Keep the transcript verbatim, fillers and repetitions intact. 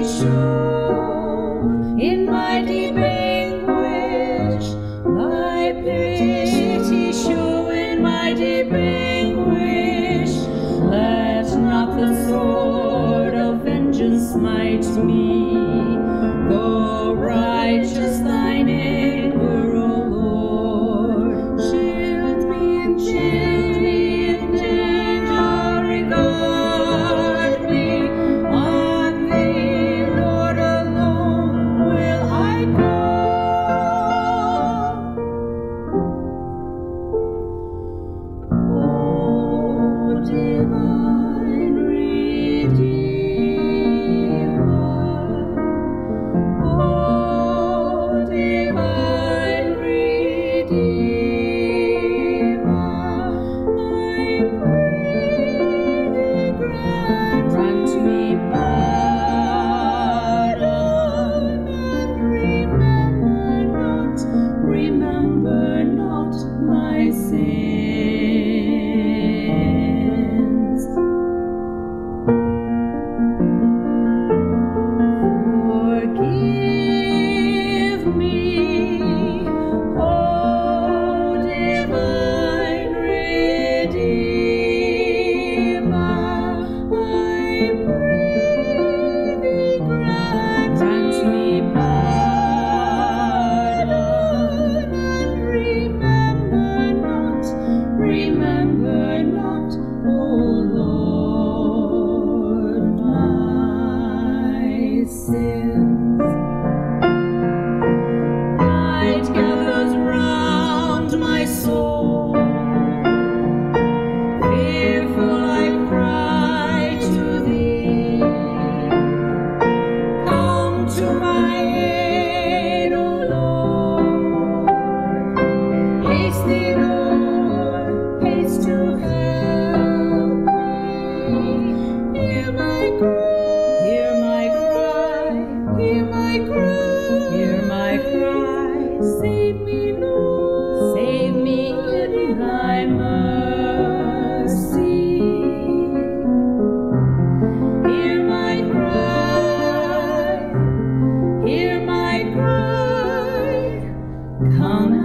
show in my deep anguish, thy pity show in my deep anguish. Let not the sword of vengeance smite me, though righteous thine anger, O Lord. Shield me in shield me in danger, regard me. On thee, Lord, alone will I call. O divine Redeemer, O divine Redeemer, I pray thee grant me pardon, and remember not, remember not my sins. Forgive me, O divine Redeemer, I pray thee grant me pardon, and remember not, remember not, O Lord, my sins. Night gathers round my soul, fearful I cry to thee. Come to my aid, O Lord. Haste thee, Lord, haste to help me. Hear my cry, hear my cry, hear my cry, hear my cry. Save me, Lord, save me in thy mercy. Hear my cry, hear my cry. Come